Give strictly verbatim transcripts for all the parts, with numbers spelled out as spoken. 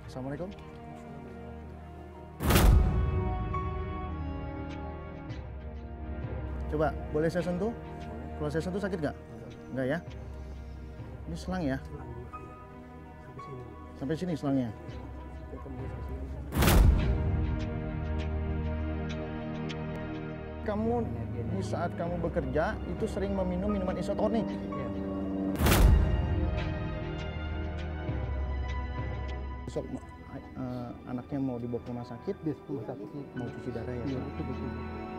Assalamualaikum. Coba, boleh saya sentuh? Kalau saya sentuh sakit nggak? Nggak ya? Ini selang ya? Sampai sini selangnya. Kamu di saat kamu bekerja itu sering meminum minuman isotonik. Besok uh, anaknya mau dibawa ke rumah sakit, di rumah sakit mau cuci darah ya. Iya, betul, betul.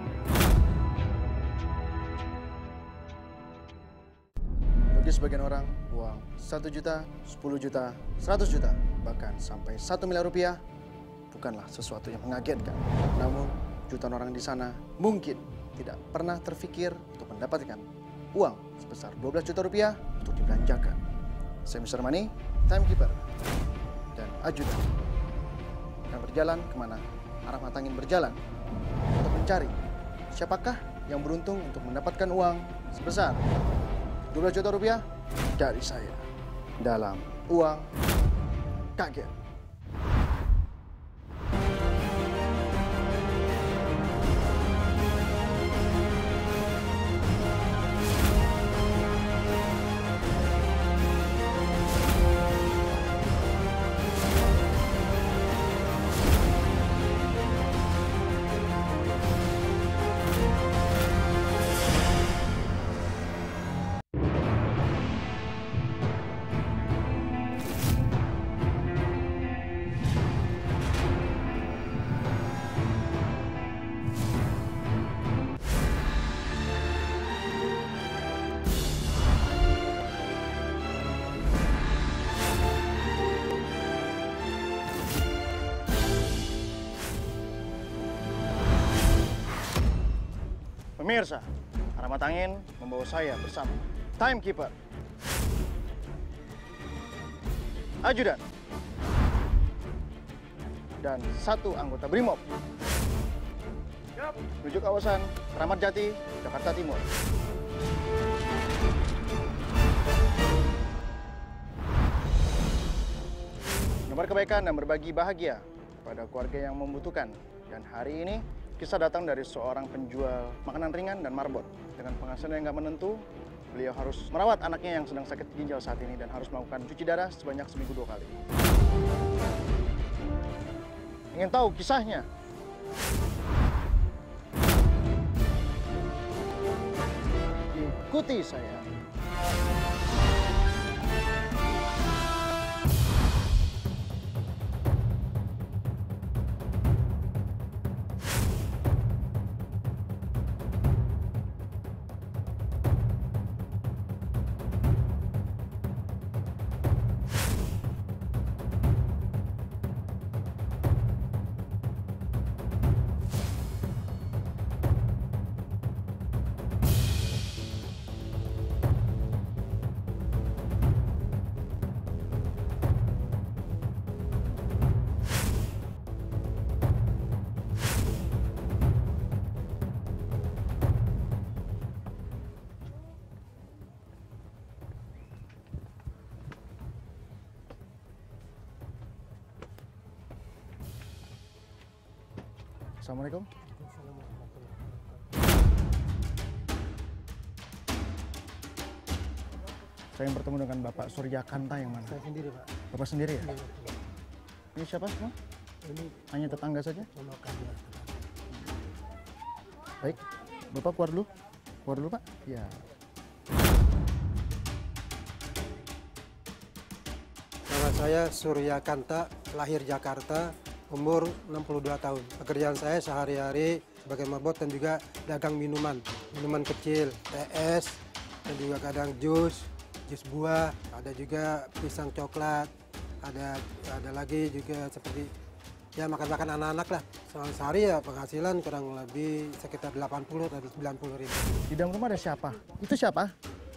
Bagi sebagian orang, uang satu juta, sepuluh juta, seratus juta, bahkan sampai satu miliar rupiah bukanlah sesuatu yang mengagetkan. Namun, jutaan orang di sana mungkin tidak pernah terfikir untuk mendapatkan uang sebesar dua belas juta rupiah untuk dibelanjakan. Saya mister Money, Timekeeper, dan ajudan akan berjalan kemana arah mata angin berjalan untuk mencari siapakah yang beruntung untuk mendapatkan uang sebesar dua belas juta rupiah dari saya dalam Uang Kaget. Pemirsa, arah mata angin membawa saya bersama Timekeeper, ajudan, dan satu anggota Brimob menuju kawasan Kramat Jati, Jakarta Timur. Menebar kebaikan dan berbagi bahagia kepada keluarga yang membutuhkan. Dan hari ini kisah datang dari seorang penjual makanan ringan dan marbot. Dengan penghasilan yang nggak menentu, beliau harus merawat anaknya yang sedang sakit ginjal saat ini dan harus melakukan cuci darah sebanyak seminggu dua kali. Ingin tahu kisahnya? Ikuti saya. Assalamualaikum. Saya yang bertemu dengan Bapak Surya Kanta yang mana? Saya sendiri, Pak. Bapak sendiri ya? Iya, Ini siapa semua? ini Hanya tetangga saja? ponakan ya. Baik, Bapak keluar dulu. Keluar dulu, Pak. Ya. Nama saya Surya Kanta, lahir Jakarta, umur enam puluh dua tahun. Pekerjaan saya sehari-hari sebagai marbot dan juga dagang minuman. Minuman kecil, teh es, dan juga kadang jus, jus buah, ada juga pisang coklat, ada ada lagi juga seperti ya makan-makan anak-anak lah. Soal sehari ya penghasilan kurang lebih sekitar delapan puluh atau sembilan puluh ribu. Di dalam rumah ada siapa? Itu siapa?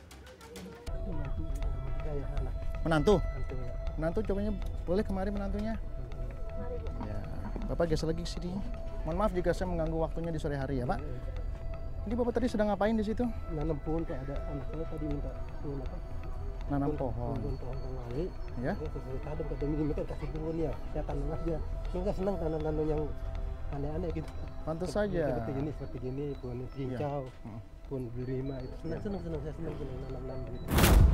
Saya anak. Menantu? Menantu, ya. Menantu, cobanya boleh kemari menantunya? Ya, Bapak geser lagi ke sini. Mohon maaf jika saya mengganggu waktunya di sore hari ya, Pak. Ini Bapak tadi sedang ngapain di situ? Nanam pohon, Pak. Ada anak saya tadi minta pohon apa? Nanam pohon. Pohon pohon kembali. Ya. Ya sesuai tanam kata ini mereka kasih pohon ya. Saya tanam aja. Mereka senang tanam-tanam yang aneh-aneh gitu. Pantas saja. Seperti gini, seperti gini, pohon cincau, Hmm. pohon birima itu. Senang, senang, senang, saya senang senang nanam-nanam gitu.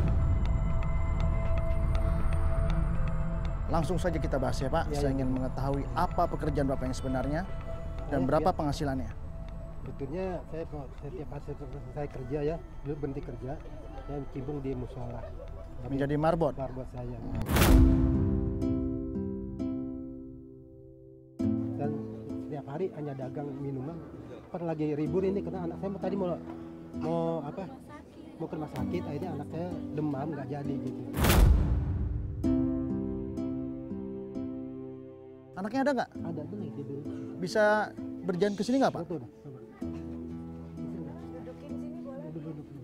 Langsung saja kita bahas ya Pak. Ya, Saya ya. ingin mengetahui apa pekerjaan Bapak yang sebenarnya dan Ya, berapa ya. penghasilannya. Betulnya saya setiap hari saya kerja ya, dulu berhenti kerja, saya cibung di musola. Menjadi marbot. Marbot saya. Dan setiap hari hanya dagang minuman. Pas lagi ribut ini karena anak saya tadi mau mau apa? Mau ke rumah sakit, akhirnya anak saya demam nggak jadi gitu. Anaknya ada nggak? Ada tuh nih tidur. Bisa berjalan ke sini nggak Pak? Tuh, tuh, coba. Dudukin sini boleh. Duduk, duduk, duduk.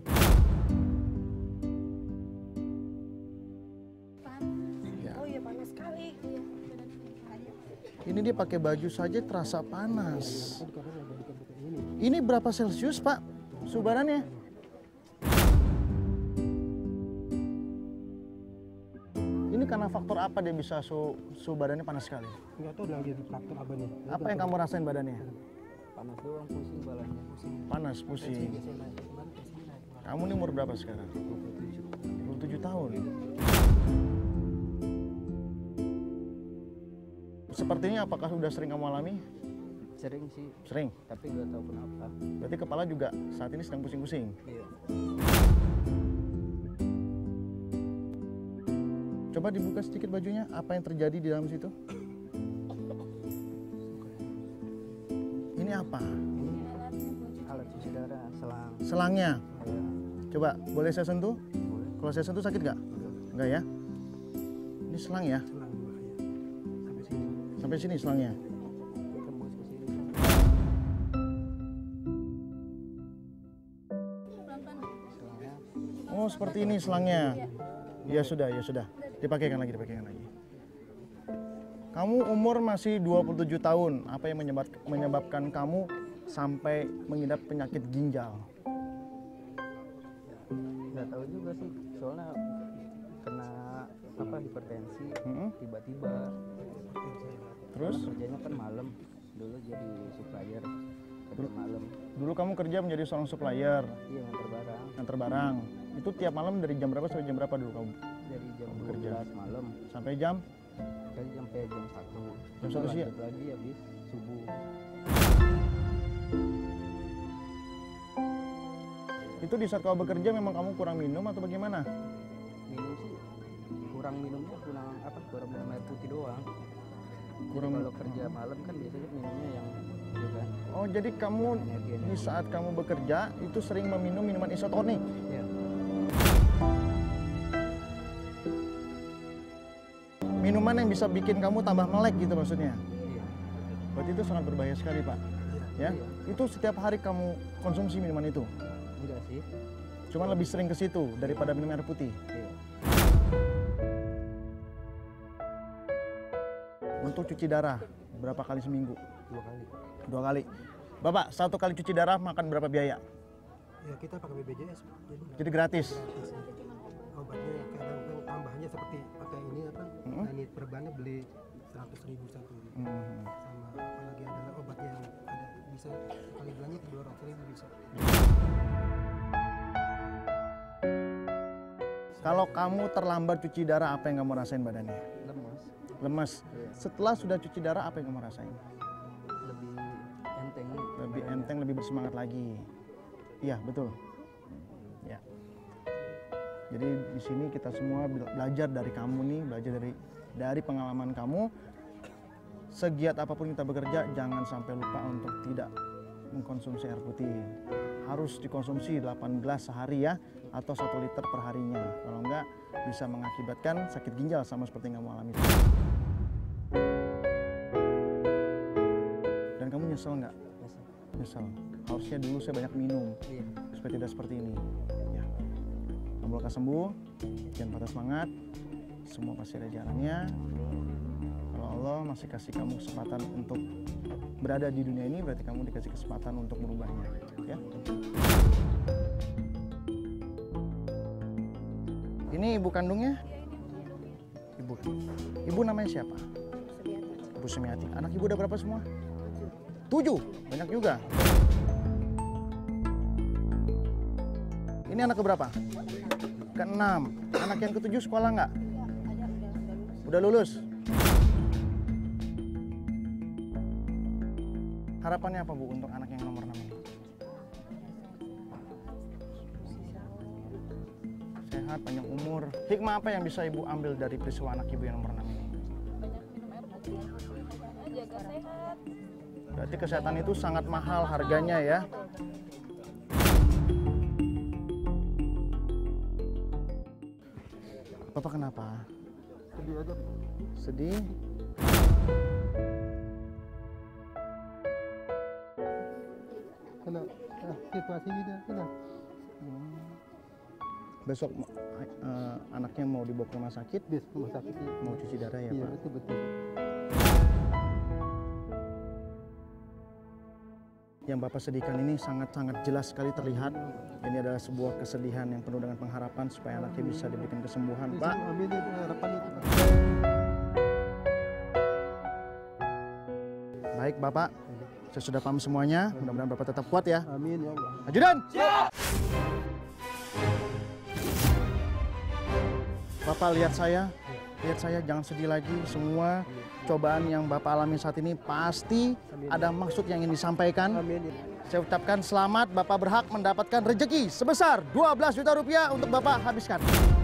Panas. Ya. Oh iya panas sekali. Iya. Ini dia pakai baju saja terasa panas. Kan kadang ada buka-buka ini. Ini berapa Celcius Pak? Suhu badannya? Ini karena faktor apa dia bisa suhu, suhu badannya panas sekali? Nggak tahu lagi faktor apa nih. Apa yang kamu rasain badannya? Panas doang, pusing balanya, pusing. Panas, pusing. Biasanya naik, kemarin biasanya naik. Kamu ini umur berapa sekarang? dua puluh tujuh tahun. Sepertinya apakah sudah sering kamu alami? Sering sih, Sering. tapi nggak tahu kenapa. Berarti kepala juga saat ini sedang pusing-pusing. Iya. Coba dibuka sedikit bajunya, apa yang terjadi di dalam situ? Ini apa? Alat cuci darah, selang. Selangnya. Ya, Coba, boleh saya sentuh? boleh. Kalau saya sentuh sakit nggak? Nggak ya? Ini selang ya? Selang dua ya. Sampai sini. Sampai sini selangnya. Tembus ke sini. Selangnya Oh, seperti ini selangnya. Ya sudah, ya sudah. Dipakaikan lagi, dipakaikan lagi. Kamu umur masih dua puluh tujuh tahun. Apa yang menyebab, menyebabkan kamu sampai mengidap penyakit ginjal? nggak tahu juga sih, soalnya kena apa hipertensi Mm-mm. tiba-tiba. Terus? Kerjanya kan malam, dulu jadi supplier kerja malam. Dulu kamu kerja menjadi seorang supplier, Iya, nganter barang antar barang. Itu tiap malam dari jam berapa sampai jam berapa dulu kamu? dari jam dua Kerja. belas malam Sampai jam? kali sampai jam satu. Jam satu siang? Lanjut lagi habis subuh. Itu di saat kau bekerja memang kamu kurang minum atau bagaimana? Minum sih kurang minumnya kurang apa kurang minum air putih doang. Kurang. Kalau kerja malam kan biasanya minumnya yang itu kan Oh, jadi kamu energi di energi. saat kamu bekerja itu sering meminum minuman isotonik? Ya, Minuman yang bisa bikin kamu tambah melek gitu maksudnya? iya. Berarti itu sangat berbahaya sekali Pak. Ya, itu setiap hari kamu konsumsi minuman itu. Enggak sih. Cuma lebih sering ke situ daripada minum air putih. Iya. Untuk cuci darah berapa kali seminggu? Dua kali. Dua kali. Bapak, satu kali cuci darah makan berapa biaya? Ya kita pakai B P J S, jadi nggak Jadi gratis. gratis ya. Obatnya kadang-kadang tambahnya seperti pakai ini apa? Mm-mm. Nah, ini perbannya beli seratus ribu satu. Hmm. Sama apalagi adalah obatnya yang ada bisa kali belanja dua ratus ribu bisa. Kalau kamu terlambat cuci darah, apa yang kamu rasain badannya? Lemas. Lemas. Iya. Setelah sudah cuci darah, apa yang kamu rasain? Lebih enteng. Lebih badannya. enteng, lebih bersemangat lagi. Iya, betul. Ya. Jadi di sini kita semua bela- belajar dari kamu nih, belajar dari dari pengalaman kamu. Segiat apapun kita bekerja, jangan sampai lupa untuk tidak mengkonsumsi air putih. Harus dikonsumsi delapan gelas sehari ya, atau satu liter per harinya. Kalau enggak, bisa mengakibatkan sakit ginjal sama seperti yang kamu alami. Dan kamu nyesel nggak? Biasa. Nyesel. Harusnya dulu saya banyak minum Iya. supaya tidak seperti ini. Ya. Kamu akan sembuh, jangan patah semangat. Semua pasti ada jalannya. Kalau Allah masih kasih kamu kesempatan untuk berada di dunia ini, berarti kamu dikasih kesempatan untuk merubahnya. Ya. Ini Ini ibu kandungnya? Ibu. Ibu namanya siapa? Ibu Semiati. Anak ibu udah berapa semua? Tujuh. Banyak juga. Ini anak keberapa? Keenam. Anak yang ketujuh sekolah nggak? Udah lulus? Harapannya apa Bu untuk anak yang nomor enam ini? Sehat, panjang umur. Hikmah apa yang bisa Ibu ambil dari peristiwa anak Ibu yang nomor enam ini? Jaga sehat. Berarti kesehatan itu sangat mahal harganya ya. Bapak kenapa? Sedih aja. Sedih? Kena ah, situasi gitu, kena. Besok uh, anaknya mau dibawa ke rumah sakit, Bis rumah sakit. mau cuci darah ya Iya, Pak? itu betul. Yang Bapak sedihkan ini sangat-sangat jelas sekali terlihat. Ini adalah sebuah kesedihan yang penuh dengan pengharapan supaya anaknya bisa diberikan kesembuhan. Pak, Amin, itu harapan itu. baik Bapak, saya sudah paham semuanya. Mudah-mudahan Bapak tetap kuat ya. Amin ya Allah. Ajudan! Siap! Bapak lihat saya, lihat saya jangan sedih lagi. Semua cobaan yang Bapak alami saat ini pasti ada maksud yang ingin disampaikan. Amin. Saya ucapkan selamat, Bapak berhak mendapatkan rezeki sebesar dua belas juta rupiah untuk Bapak habiskan.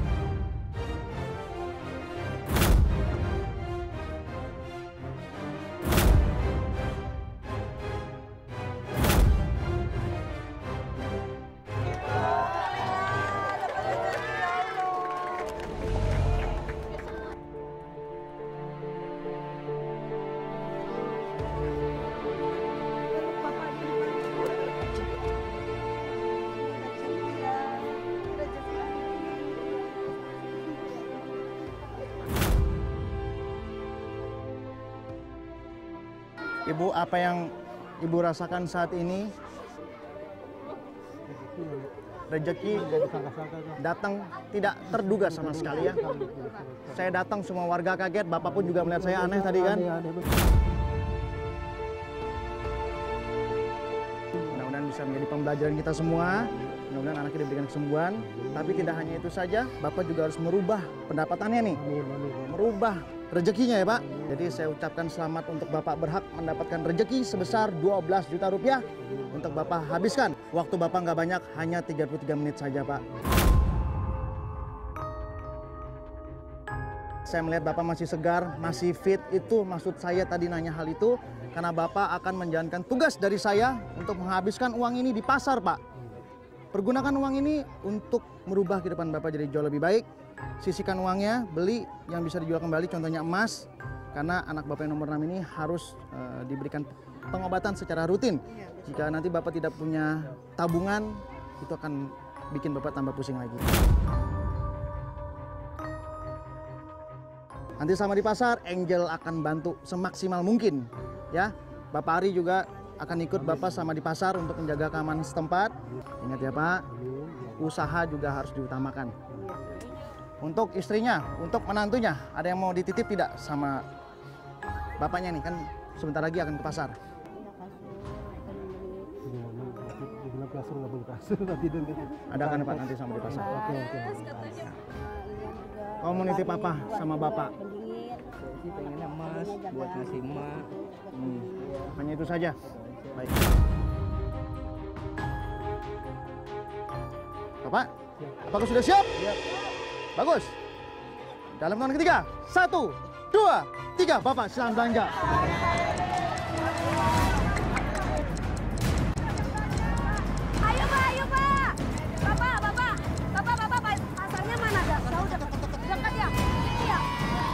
Ibu, apa yang Ibu rasakan saat ini? Rezeki datang tidak terduga sama sekali ya. Saya datang semua warga kaget, Bapak pun juga melihat saya aneh tadi kan. Mudah-mudahan bisa menjadi pembelajaran kita semua. Mudah-mudahan anaknya diberikan kesembuhan. Tapi tidak hanya itu saja, Bapak juga harus merubah pendapatannya nih. Merubah rezekinya ya Pak. Jadi saya ucapkan selamat untuk Bapak berhak mendapatkan rezeki sebesar dua belas juta rupiah untuk Bapak habiskan. Waktu Bapak nggak banyak, hanya tiga puluh tiga menit saja Pak. Saya melihat Bapak masih segar, masih fit. Itu maksud saya tadi nanya hal itu. Karena Bapak akan menjalankan tugas dari saya untuk menghabiskan uang ini di pasar Pak. Pergunakan uang ini untuk merubah kehidupan Bapak jadi jauh lebih baik. Sisihkan uangnya, beli yang bisa dijual kembali, contohnya emas. Karena anak Bapak yang nomor enam ini harus uh, diberikan pengobatan secara rutin. Jika nanti Bapak tidak punya tabungan, itu akan bikin Bapak tambah pusing lagi. Nanti sama di pasar, Angel akan bantu semaksimal mungkin. Ya, Bapak Ari juga akan ikut Bapak sama di pasar untuk menjaga keamanan setempat. Ingat ya Pak, usaha juga harus diutamakan. Untuk istrinya, untuk menantunya, ada yang mau dititip tidak sama bapaknya nih? Kan sebentar lagi akan ke pasar. Ada kan Pak nanti sama di pasar? Oke, oke. Kamu mau nitip apa sama bapak? Saya sih pengennya emas buat ngasih emak. Hmm. Hanya itu saja. Baik. Bapak, apakah sudah siap? Siap. Bagus. Dalam tahun ketiga, satu, dua, tiga. Bapak silakan belanja. Ayo Pak, ayo Pak. Bapak, Bapak. Bapak, Bapak, pasarnya mana? Jauh dekat. Dekat ya? Ini ya?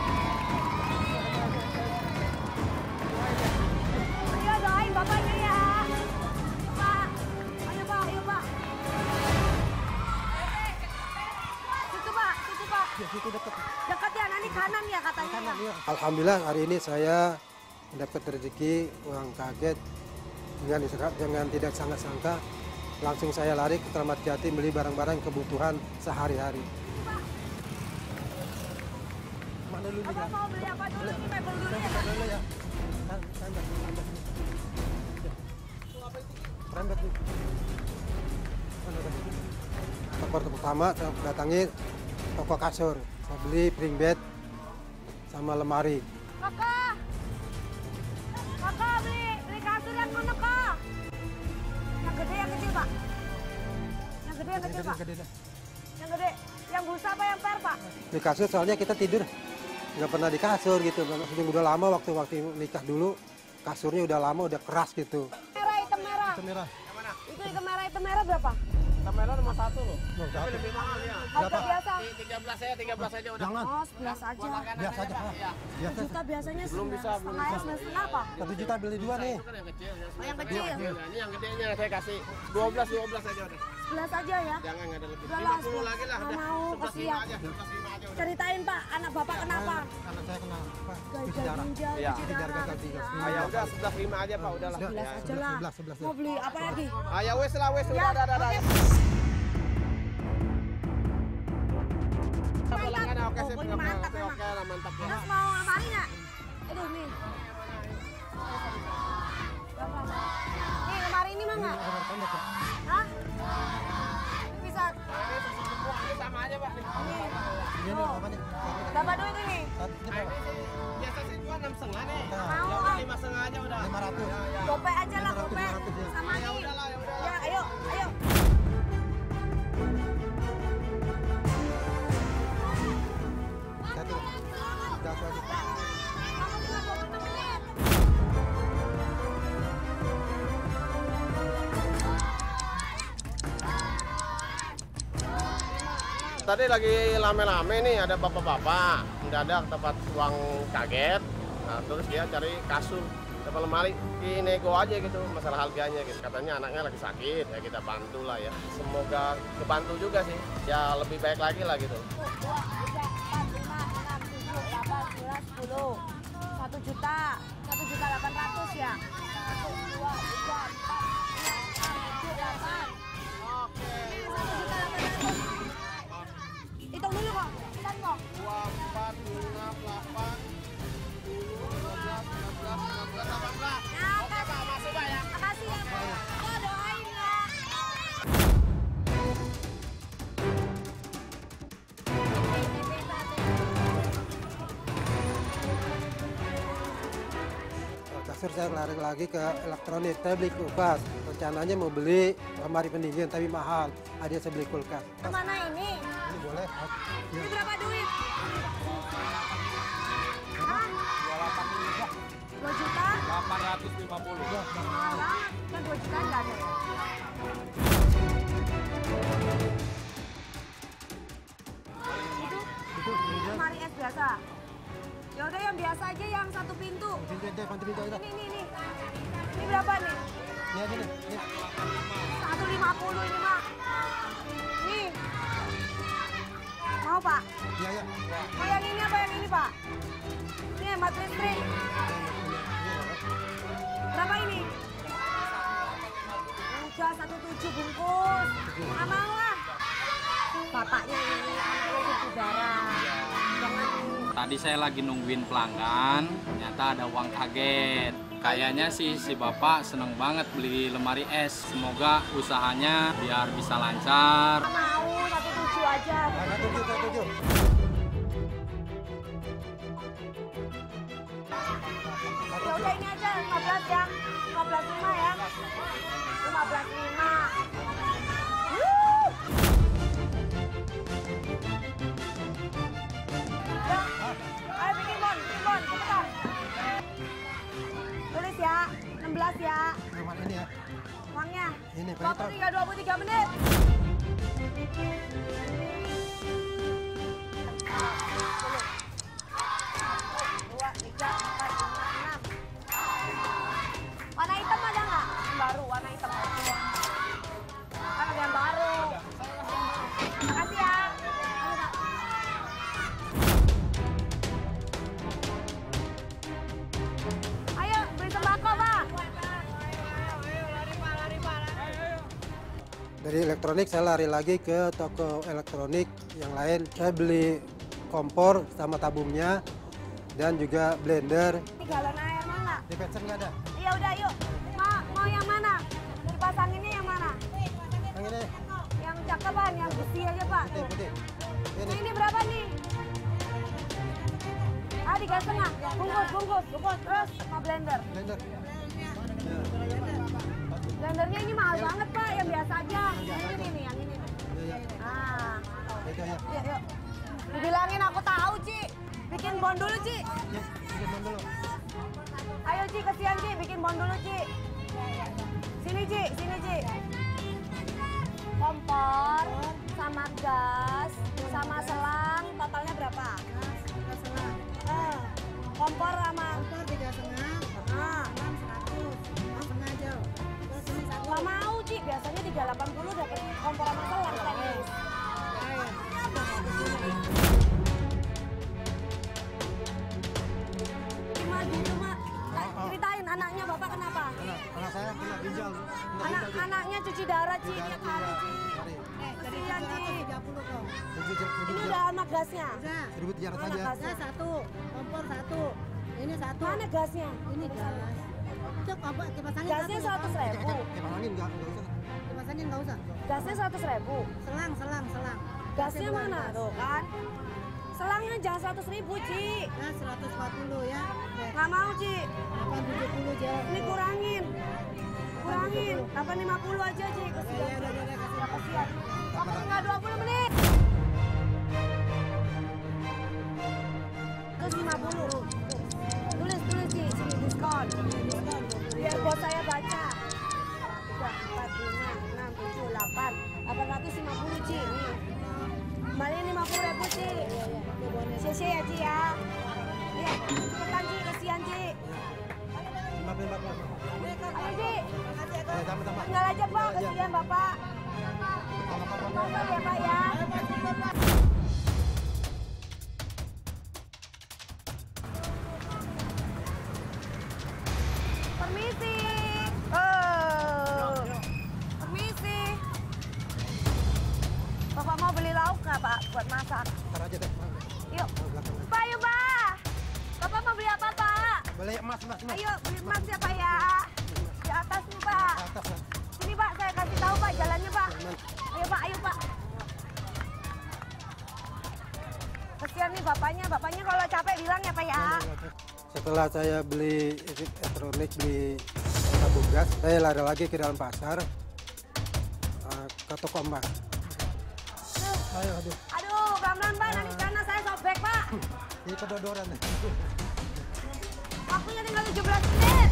Ayo doain Bapaknya ya. Pak. Ayo Pak, ayo Pak. Situ Pak, situ Pak. Situ dekat. Dekat ya, nanti kanan ya katanya ya. Alhamdulillah hari ini saya mendapat rezeki uang kaget dengan dengan tidak sangka-sangka langsung saya lari ke Kramat Jati beli barang-barang kebutuhan sehari-hari. Mana dulu Apa ya? mau beli apa dulu? Ini mebel dulu ya, Pak. Dulu ya. Tan- Rembet, rembet. Rembet nih. Mana tadi? Toko pertama saya datangi toko kasur. Saya beli spring bed sama lemari. Kakak. Kakak beli beli kasur yang mana, Kak? Yang gede yang kecil, Pak? Yang gede yang kecil, Pak? Gede dah. Yang gede. Yang busa apa yang per, Pak? Di kasur soalnya kita tidur nggak pernah di kasur gitu. Maksudnya udah lama waktu waktu nikah dulu kasurnya udah lama udah keras gitu. Merah, hitam merah. Itu merah. Itu hitam merah, hitam merah berapa? Kamera nomor satu loh. Loh, Tapi lebih mahal ya. Harga biasa. tiga belas saya, tiga belas aja udah. Jangan. Oh, sebelas aja. Biasa aja. Biasa. Juta biasanya Belum bisa, belum setengah ya, sembilan setengah apa? Satu juta beli dua nih. Itu kan yang kecil. Oh, yang kecil. Ini yang gedenya saya kasih dua belas, dua belas aja udah. Sebelas aja ya. Jangan nggak ada lebih. Udah lima lah, puluh lagi lah nggak udah. mau, sebelas lima kasihan. aja, sebelas lima aja udah. Ceritain, Pak, anak Bapak kenapa? Karena saya kena apa? Gagal Darah. ginjal, Iya. cuci Ginjal darah, gagal cuci ginjal. darah. Ah, ya udah sebelas lima aja Pak, udahlah. Sudah. Sebelas Ya. aja lah. sebelas, sebelas, Mau beli apa lagi? Ah, ya wes lah, wes Ya, udah, udah, udah, udah. oke. Satu langganan, oke Oh, sip. ini Oke, mantap oke, memang. oke lah, mantap ya. Terus mau lemari nggak? Aduh, nih. Berapa? Nih, lemari ini mah nggak? Hah? Ini bisa. Ini susu semua, ini sama aja Pak. Nih. Ini Tuh. apa nih? Berapa duit ini? Satu ini Nah, berapa? ini sih biasa saya jual enam setengah nih. Mau, Ya ah. udah lima setengah aja udah. lima ratus. Ya, ya. Gope aja lah, lima ratus, gope. lima ratus, ya. Sama Ya nih. udahlah, ya udahlah. Ya, ayo, ayo. Satu. Satu aja. Kamu tinggal dua puluh menit. Tadi lagi lame-lame nih ada bapak-bapak mendadak tempat uang kaget. Nah, terus dia cari kasur atau lemari di nego aja gitu masalah harganya gitu. Katanya anaknya lagi sakit ya kita bantu lah ya. Semoga kebantu juga sih. Ya lebih baik lagi lah gitu. Dua, tiga, empat, lima, enam, tujuh, delapan, sembilan, sepuluh. Satu juta. Satu juta delapan ratus ya. Satu, dua, tiga, empat, lima, enam, tujuh, delapan. Oke. Satu juta delapan ratus. Hitung dulu kok. Hitung kok. dua, empat, enam, delapan, sepuluh, dua belas, tiga belas, enam belas, delapan belas. Ya, Oke Pak, masuk Pak ya. makasih ya, Pak. Oh, doain ya. Kasur saya lari lagi ke elektronik. Saya beli kulkas. Rencananya mau beli lemari pendingin tapi mahal. Ada saya beli kulkas. Mana ini? Ini boleh. Ini berapa duit? Hah? Dua juta? delapan ratus lima puluh. Mahal banget. Kan dua juta nggak ada ya? Itu Itu ini lemari es biasa. Ya udah yang biasa aja yang satu pintu. pintu aja, pintu pintu aja. Ini ini ini. Ini berapa nih? Ini aja nih. Ini. Satu lima puluh ini mah. Nih. Mau Pak? Iya ya. Mau yang ini apa yang ini Pak? Ini hemat listrik. Berapa ini? Udah satu tujuh bungkus. Nggak mau lah. Bapaknya ini anaknya cuci darah. Jangan Tadi saya lagi nungguin pelanggan, ternyata ada uang kaget. Kayaknya sih si bapak seneng banget beli lemari es. Semoga usahanya biar bisa lancar. nggak mau, satu tujuh aja. Satu tujuh, satu tujuh. Ya udah ini aja lima belas ya. lima belas lima ya. lima belas lima. Wuh. Ya, ayo bikin bon, bikin bon, cepetan. Tulis ya, enam belas ya. Yang mana ini ya? Uangnya. Ini, dua puluh tiga, dua puluh tiga menit. Dua, tiga, empat, lima, enam. Warna hitam ada nggak? Yang baru, warna hitam. Kan ada yang baru. Makasih ya. Ayo, beli sembako, Pak. Dari elektronik saya lari lagi ke toko elektronik yang lain. Saya beli kompor sama tabungnya, dan juga blender. Ini galon air mana? Di Petsen nggak ada. Iya udah yuk. Ma, mau yang mana? Dipasanginnya yang mana? Yang ini, Yang cakepan, yang besi aja Pak. putih, putih. Nah, Ini, ini berapa nih? Ah, tiga setengah. Bungkus, bungkus, bungkus. Terus sama blender. blender. Blendernya ini mahal banget Pak, yang biasa aja. Yang ini nih, yang ini. Ya, ya. Ah, Itu ya. yuk, yuk. Dibilangin aku tahu, Ci. Bikin bon dulu, Ci. Ya, bikin bon dulu. Ayo, Ci, kesian, Ci. Bikin bon dulu, Ci. Sini, Ci. Sini, Ci. Kompor, sama gas, sama selang, totalnya berapa? Setengah. Eh, kompor sama... Kompor tiga setengah. Ah, Enam seratus. Enam setengah aja. Terus ini satu. nggak mau, Ci. Biasanya tiga ratus delapan puluh dapat kompor sama selang, teknis. Air. Cuma gitu, Mak. Ceritain anaknya Bapak kenapa? Anak, anak saya kena ginjal. Kena Anak ginjal, Ci. anaknya cuci darah, Ci, Darah tiap tiga hari, Ci. hari. Eh, dari Kesian, tujuh ratus Ci. tiga puluh kok. Tujuh jam, tujuh Ini jam. udah sama gasnya. Udah. seribu tiga ratus Mana aja. gasnya? Gas satu. Kompor satu. Ini satu. Mana gasnya? Ini gas. Itu kompor dipasangin Gasnya satu, seratus nggak ribu. Kayak pasangin nggak? Nggak usah. apa? Dipasangin nggak usah. Gasnya seratus ribu. Selang, selang, selang. Gasnya bukan mana? gas. Tuh kan. Selangnya jangan seratus ribu, Ci. Gas seratus empat puluh ya. Oke. Nggak mau, Ci. delapan tujuh puluh aja. Ini kurangin. Kurangin. delapan lima puluh aja, Ci. Ya, Kesian. ya, udah, udah, udah, kasih. Kesian. Waktu tinggal dua puluh menit. Terus lima puluh. Tulis, tulis, Ci. Sini, diskon. Biar bos saya baca. tiga, empat, lima, enam, tujuh, delapan. delapan ratus lima puluh, Ci. Nih. Kembali lima puluh ribu, Ci. Cc ya, Ci ya. Iya, cepetan, Ci. Kesian, Ci. lima puluh, lima puluh. Ayo, Ci. Eh, tambah, tambah. Tinggal aja, Pak. Kesian, Bapak. Bapak ya, Pak ya. Permisi. Oh. Permisi. Bapak mau beli lauk nggak, Pak, buat masak? Ntar aja deh. Yuk. Mau belakang. Pak, yuk, Pak. Bapak mau beli apa, Pak? Boleh emas, emas, emas. Ayo, beli emas ya, Pak ya. Di atas nih, Pak. Ke atas lah. Sini, Pak, saya kasih tahu, Pak, jalannya, Pak. Ayo, Pak, ayo, Pak. Kesian nih bapaknya, bapaknya kalau capek bilang ya, Pak ya. Setelah saya beli elektronik, beli tabung gas, saya lari lagi ke dalam pasar, uh, ke toko emas. Ayo, aduh, Aduh, pelan-pelan, Pak, nanti karena saya sobek, Pak. ini kedodoran. Waktunya tinggal tujuh belas menit.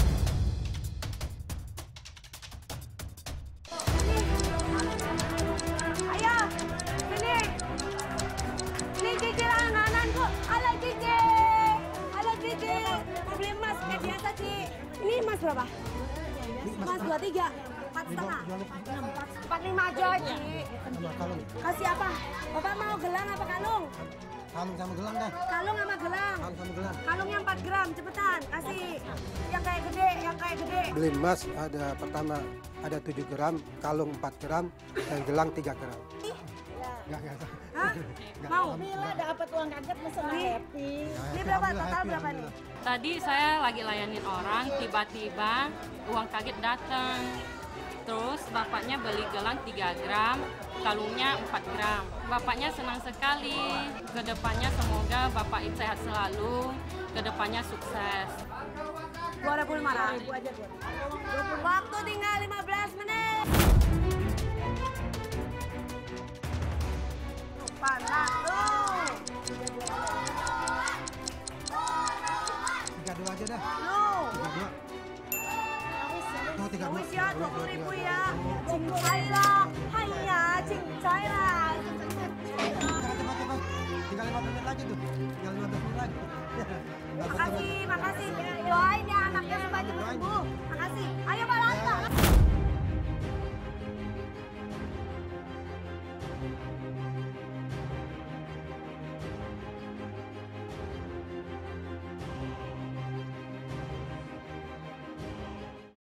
Sini. Ayo, sini. Ini Cici langgananku. Halo, Cici. Halo, Cici. Mau beli emas kayak biasa, Ci. Ini emas berapa? Emas dua tiga. Empat setengah. Empat lima aja, Ci. Sama kalung, Kasih apa? Bapak mau gelang apa kalung? kalung sama gelang dah. Kalung sama gelang. Kalung sama gelang. Kalungnya empat gram, cepetan. Kasih yang kayak gede, yang kayak gede. Beli emas ada pertama ada tujuh gram, kalung empat gram, dan gelang tiga gram. Enggak, enggak. Hah? Mau? Bila dapat uang kaget masa nggak Nih. happy. Ini berapa? Total berapa nih? Tadi saya lagi layanin orang, tiba-tiba uang kaget datang. Terus bapaknya beli gelang tiga gram, kalungnya empat gram. Bapaknya senang sekali. Kedepannya semoga bapak sehat selalu, kedepannya sukses. dua ribu lima ratus. Waktu tinggal lima belas menit. Panas tuh. Tiga dua aja dah. Lu. Tiga dua. Tuh tiga dua. Wis ya, dua puluh ribu ya. Cincai lah. Haiya, cincai lah. Cepat, cepat, cepat. Tinggal lima menit lagi tuh. Tinggal lima belas menit lagi. Makasih, makasih. Doain ya anaknya supaya cepat sembuh. Makasih. Ayo Pak Lanto.